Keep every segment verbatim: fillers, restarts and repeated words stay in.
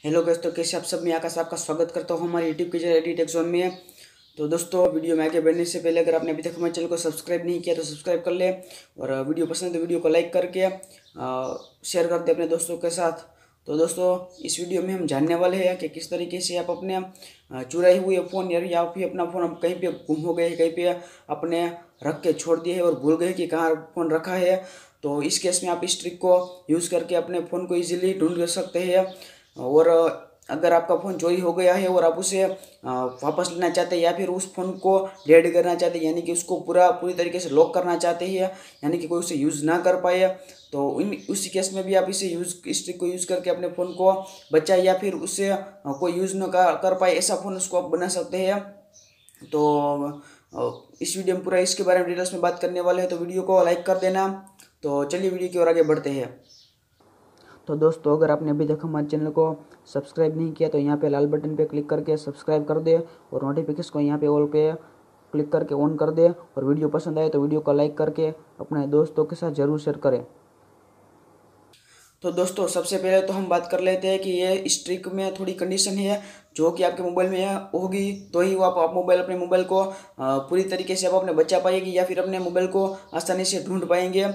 Hello दोस्तों, कैसे आप सब। मैं आकाश आपका स्वागत करता हूँ हमारे यूट्यूब के चैनल एडी टेक जोन में। तो दोस्तों, वीडियो में आगे बढ़ने से पहले अगर आपने अभी तक हमारे चैनल को सब्सक्राइब नहीं किया तो सब्सक्राइब कर ले, और वीडियो पसंद है तो वीडियो को लाइक करके शेयर कर दे अपने दोस्तों के साथ। तो दोस्तों, इस वीडियो में हम जानने वाले हैं कि किस तरीके से आप अपने चुराए हुए फ़ोन या फिर अपना फ़ोन कहीं पे गुम हो गए, कहीं पे अपने रख के छोड़ दिए है और भूल गए कि कहाँ फ़ोन रखा है। तो इस केस में आप इस ट्रिक को यूज़ करके अपने फ़ोन को ईजिली ढूंढ कर सकते हैं। और अगर आपका फ़ोन चोरी हो गया है और आप उसे वापस लेना चाहते हैं या फिर उस फ़ोन को डेड करना चाहते हैं, यानी कि उसको पूरा पूरी तरीके से लॉक करना चाहते हैं, यानी कि कोई उसे यूज़ ना कर पाए, तो इन उसी केस में भी आप इसे यूज़ इस ट्रिक को यूज़ करके अपने फ़ोन को बचाए या फिर उससे कोई यूज़ न कर पाए ऐसा फ़ोन उसको आप बना सकते हैं। तो इस वीडियो में पूरा इसके बारे में डिटेल्स में बात करने वाले हैं, तो वीडियो को लाइक कर देना। तो चलिए वीडियो की ओर आगे बढ़ते हैं। तो दोस्तों, अगर आपने अभी तक हमारे चैनल को सब्सक्राइब नहीं किया तो यहाँ पे लाल बटन पे क्लिक करके सब्सक्राइब कर दे, और नोटिफिकेशन को यहाँ पे ऑल पे क्लिक करके ऑन कर दे, और वीडियो पसंद आए तो वीडियो को लाइक करके अपने दोस्तों के साथ ज़रूर शेयर करें। तो दोस्तों, सबसे पहले तो हम बात कर लेते हैं कि ये इस ट्रिक में थोड़ी कंडीशन है जो कि आपके मोबाइल में होगी, तो ही वो आप, आप मोबाइल अपने मोबाइल को पूरी तरीके से आप अपने बचा पाएगी या फिर अपने मोबाइल को आसानी से ढूंढ पाएंगे।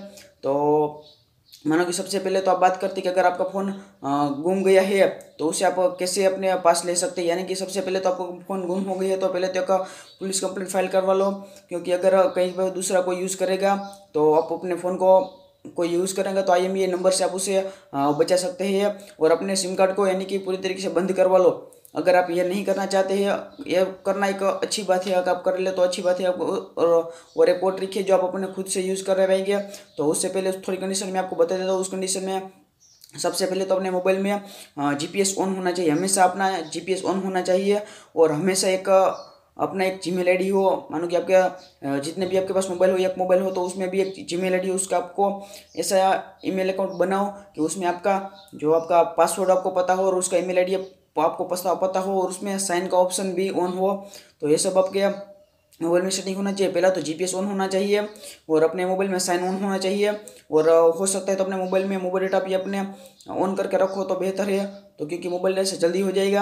तो मानो कि सबसे पहले तो आप बात करते हैं कि अगर आपका फ़ोन गुम गया है तो उसे आप कैसे अपने पास ले सकते हैं। यानी कि सबसे पहले तो आपको फ़ोन गुम हो गया है तो पहले तो एक पुलिस कंप्लेंट फाइल करवा लो, क्योंकि अगर कहीं पर दूसरा कोई यूज़ करेगा तो आप अपने फ़ोन को कोई यूज़ करेंगे तो I M E I number से आप उसे बचा सकते हैं, और अपने सिम कार्ड को यानी कि पूरी तरीके से बंद करवा लो। अगर आप ये नहीं करना चाहते हैं, ये करना एक अच्छी बात है, अगर आप कर ले तो अच्छी बात है। आप और, और एक और ट्रिक है जो आप अपने खुद से यूज़ कर रहे रहेंगे। तो उससे पहले थोड़ी कंडीशन में आपको बता देता हूँ। उस कंडीशन में सबसे पहले तो अपने मोबाइल में जीपीएस ऑन होना चाहिए, हमेशा अपना जीपीएस ऑन होना चाहिए, और हमेशा एक अपना एक जीमेल आईडी हो। मानो कि आपके जितने भी आपके पास मोबाइल हो, एक मोबाइल हो तो उसमें भी एक जीमेल आईडी हो, उसका आपको ऐसा ईमेल अकाउंट बनाओ कि उसमें आपका जो आपका पासवर्ड आपको पता हो और उसका ईमेल आईडी आपको पता पता हो, और उसमें साइन का ऑप्शन भी ऑन हो। तो ये सब आपके मोबाइल में सेटिंग होना चाहिए। पहला तो जीपीएस ऑन होना चाहिए और अपने मोबाइल में साइन ऑन होना चाहिए, और हो सकता है तो अपने मोबाइल में मोबाइल डेटा भी अपने ऑन करके रखो तो बेहतर है, तो क्योंकि मोबाइल डेटा से जल्दी हो जाएगा।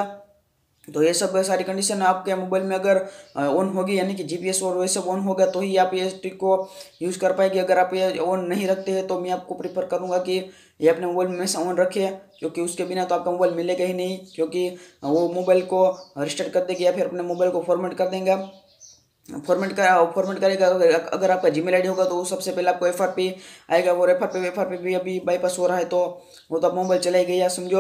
तो ये सब सारी कंडीशन आपके मोबाइल में अगर ऑन होगी, यानी कि जीपीएस और वैसे ऑन होगा, तो ही आप ये ट्रिक को यूज़ कर पाएंगे। अगर आप ये ऑन नहीं रखते हैं तो मैं आपको प्रीफर करूंगा कि ये अपने मोबाइल में हमेशा ऑन रखें, क्योंकि उसके बिना तो आपका मोबाइल मिलेगा ही नहीं, क्योंकि वो मोबाइल को रिस्टार्ट कर देगा या फिर अपने मोबाइल को फॉर्मेट कर देंगे। फॉर्मेट का फॉर्मेट करेगा। अगर आपका जीमेल आईडी होगा तो सबसे पहले आपको एफ आर पी आएगा, और F R P F R P भी अभी बाईपास हो रहा है, तो वो तो आप मोबाइल चला ही गया समझो।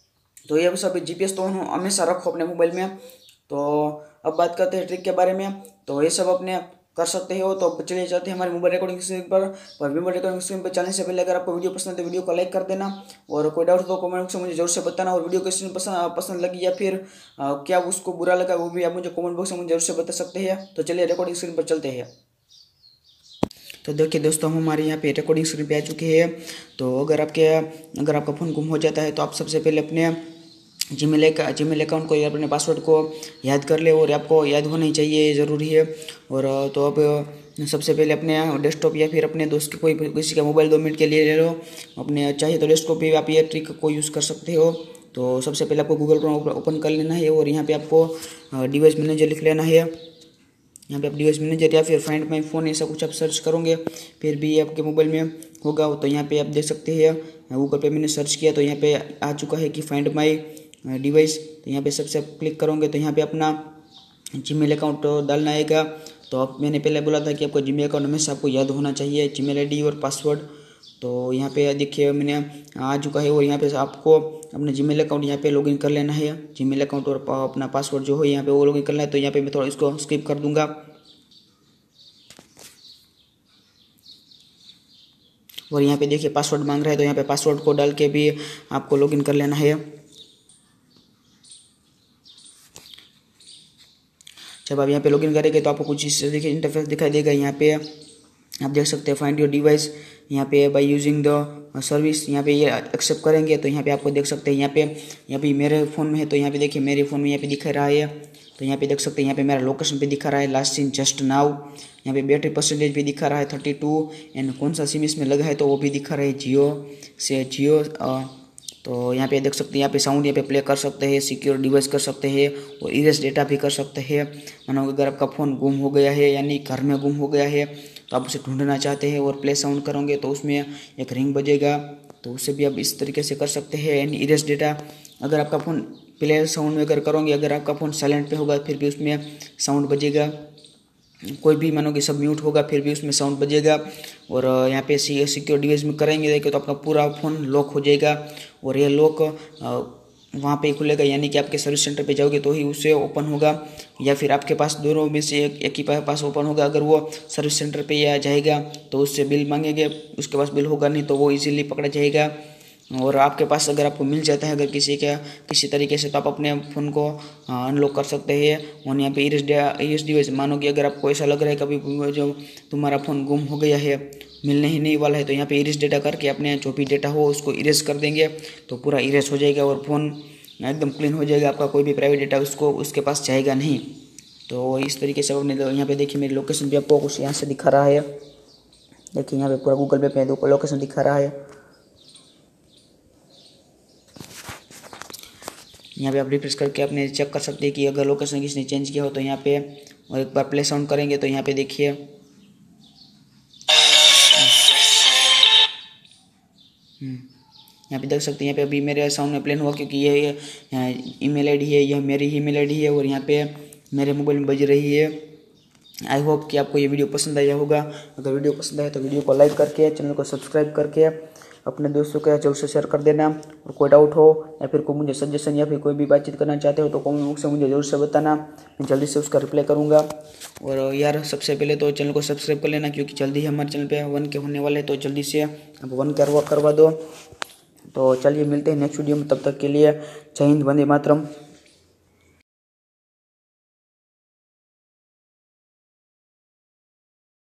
तो ये सब जीपीएस तो हमेशा रखो अपने मोबाइल में। तो अब बात करते हैं ट्रिक के बारे में। तो ये सब अपने कर सकते हो। तो चलिए चलते हैं हमारे मोबाइल रिकॉर्डिंग स्क्रीन पर। और मोबाइल रिकॉर्डिंग स्क्रीन पर चलने से पहले अगर आपको वीडियो पसंद है तो वीडियो को लाइक कर देना, और कोई डाउट तो कमेंट बॉक्स में मुझे जरूर से बताना। और वीडियो को स्क्रीन पसंद पसंद लगी या फिर आ, क्या उसको बुरा लगा वो भी आप मुझे कमेंट बॉक्स में मुझे जरूर से बता सकते हैं। तो चलिए रिकॉर्डिंग स्क्रीन पर चलते हैं। तो देखिए दोस्तों, हम हमारे यहाँ पे रिकॉर्डिंग स्क्रीन पे आ चुके हैं। तो अगर आपके अगर आपका फ़ोन गुम हो जाता है तो आप सबसे पहले अपने जीमेल का जीमेल अकाउंट को या अपने पासवर्ड को याद कर ले, और आपको याद होना ही चाहिए, ज़रूरी है। और तो अब सबसे पहले अपने डेस्कटॉप या फिर अपने दोस्त के कोई किसी का मोबाइल दो मिनट के लिए ले लो अपने, चाहिए तो डेस्कटॉप पे आप ये ट्रिक को यूज़ कर सकते हो। तो सबसे पहले आपको गूगल क्रोम ओपन कर लेना है, और यहाँ पे आपको डिवाइस मैनेजर लिख लेना है। यहाँ पे आप डिवाइस मैनेजर या फिर फाइंड माई फ़ोन ऐसा कुछ आप सर्च करोगे, फिर भी आपके मोबाइल में होगा। तो यहाँ पे आप देख सकते हैं गूगल पे मैंने सर्च किया तो यहाँ पे आ चुका है कि फाइंड माई डिवाइस। तो यहाँ पे सबसे आप क्लिक करोगे तो यहाँ पे अपना जीमेल अकाउंट डालना आएगा। तो आप मैंने पहले बोला था कि आपका जीमेल अकाउंट हमेशा आपको याद होना चाहिए, जीमेल आईडी और पासवर्ड। तो यहाँ पे देखिए मैंने आ चुका है, और यहाँ पे आपको अपने जीमेल अकाउंट यहाँ पे लॉगिन कर लेना है। जीमेल अकाउंट और अपना पासवर्ड जो है यहाँ पे वो लॉगिन करना है। तो यहाँ पे मैं थोड़ा इसको स्किप कर दूंगा। और यहाँ पे देखिए पासवर्ड मांग रहा है, तो यहाँ पे पासवर्ड को डाल के भी आपको लॉगिन कर लेना है। जब आप यहाँ पे लॉगिन करेंगे तो आपको कुछ इस देखिए इंटरफेस दिखाई देगा। यहाँ पे आप देख सकते हैं फाइंड योर डिवाइस, यहाँ पे बाय यूजिंग द सर्विस, यहाँ पे ये एक्सेप्ट करेंगे तो यहाँ पे आपको देख सकते हैं यहाँ पे यहाँ पे मेरे फ़ोन में है। तो यहाँ पे देखिए मेरे फ़ोन में यहाँ पे दिखा रहा है। तो यहाँ पे देख सकते हैं यहाँ पे मेरा लोकेशन पे दिखा रहा है लास्ट सीन जस्ट नाउ। यहाँ पे बैटरी परसेंटेज भी दिखा रहा है थर्टी टू, एंड कौन सा सिम इसमें लगा है तो वो भी दिखा रहा है जियो से जियो तो यहाँ पे देख सकते हैं, यहाँ पे साउंड यहाँ पे प्ले कर सकते हैं, सिक्योर डिवाइस कर सकते हैं और इरेज डेटा भी कर सकते हैं। मानो अगर आपका फ़ोन गुम हो गया है यानी घर में गुम हो गया है तो आप उसे ढूंढना चाहते हैं और प्ले साउंड करोगे तो उसमें एक रिंग बजेगा, तो उससे भी आप इस तरीके से कर सकते हैं यानी इरेज डेटा। अगर आपका फ़ोन प्ले साउंड में अगर करोगे, अगर आपका फ़ोन साइलेंट पे होगा फिर भी उसमें साउंड बजेगा, कोई भी मानो कि सब म्यूट होगा फिर भी उसमें साउंड बजेगा। और यहाँ पे सी सिक्योर डिवाइस में करेंगे देखिए तो आपका पूरा फ़ोन लॉक हो जाएगा और ये लॉक वहाँ पे खुलेगा, यानी कि आपके सर्विस सेंटर पे जाओगे तो ही उससे ओपन होगा या फिर आपके पास दोनों में से एक एक ही पास ओपन होगा। अगर वो सर्विस सेंटर पे या जाएगा तो उससे बिल मांगेंगे, उसके पास बिल होगा नहीं तो वो इजीली पकड़ा जाएगा। और आपके पास अगर आपको मिल जाता है अगर किसी का किसी तरीके से तो आप अपने फ़ोन को अनलॉक कर सकते हैं। और यहाँ पे इरेज इरेज डिवाइस, मानो कि अगर आपको ऐसा लग रहा है कभी जो तुम्हारा फ़ोन गुम हो गया है, मिलने ही नहीं वाला है, तो यहाँ पे इरेज डेटा करके अपने जो भी डेटा हो उसको इरेज कर देंगे तो पूरा इरेज हो जाएगा और फ़ोन एकदम क्लीन हो जाएगा। आपका कोई भी प्राइवेट डेटा उसको उसके पास जाएगा नहीं। तो इस तरीके से आपने यहाँ पे देखिए मेरी लोकेशन भी आपको कुछ यहाँ से दिखा रहा है। देखिए यहाँ पे पूरा गूगल मैप में तो लोकेशन दिखा रहा है। यहाँ पे आप रिफ्रेश करके अपने चेक कर सकते हैं कि अगर लोकेशन किसी ने चेंज किया हो तो यहाँ पे, और एक बार प्ले साउंड करेंगे तो यहाँ पे देखिए यहाँ पे देख सकते हैं, यहाँ पे अभी मेरे साउंड में प्लेन हुआ क्योंकि ये ईमेल आईडी है, यह मेरी ही ईमेल आईडी है और यहाँ पे मेरे मोबाइल में बज रही है। आई होप कि आपको ये वीडियो पसंद आया होगा। अगर वीडियो पसंद आया तो वीडियो को लाइक करके चैनल को सब्सक्राइब करके अपने दोस्तों के जरूर से शेयर कर देना। और कोई डाउट हो या फिर कोई मुझे सजेशन या फिर कोई भी बातचीत करना चाहते हो तो कमेंट बॉक्स में मुझे जरूर से बताना, मैं जल्दी से उसका रिप्लाई करूँगा। और यार सबसे पहले तो चैनल को सब्सक्राइब कर लेना क्योंकि जल्दी ही हमारे चैनल पे वन के होने वाले, तो जल्दी से अब वन करवा करवा दो। तो चलिए मिलते हैं नेक्स्ट वीडियो में, तब तक के लिए जय हिंद, वंदे मातरम।